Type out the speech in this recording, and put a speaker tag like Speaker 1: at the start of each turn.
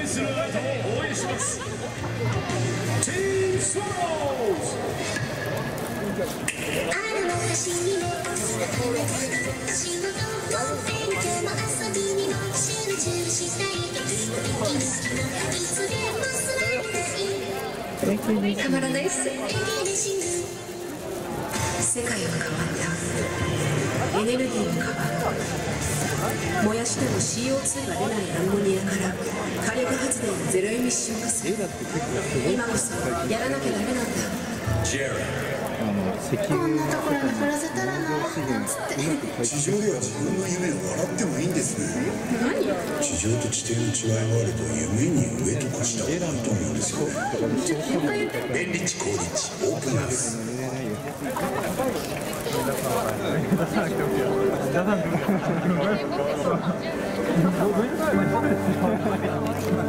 Speaker 1: するあなたを応援します。ティーンスワローズ。
Speaker 2: ある私にも仕事も勉強も遊びにも集中したい時も息抜きもいつでもスマイルがいい。たまらないっす。世界は変わった。エネルギーも変わった。燃やしても CO2 が出ないアンモニアから火力発電をゼロエミッション化する。今こそやらなきゃダメなんだ。こんなところに暮らせたらななんつって。
Speaker 3: 地上では自分の夢を笑ってもいいんですね。
Speaker 2: 何？
Speaker 3: 地上と地底の違いがあると夢に上とか下があると思うんですよね。便利地高立地オープンハウス。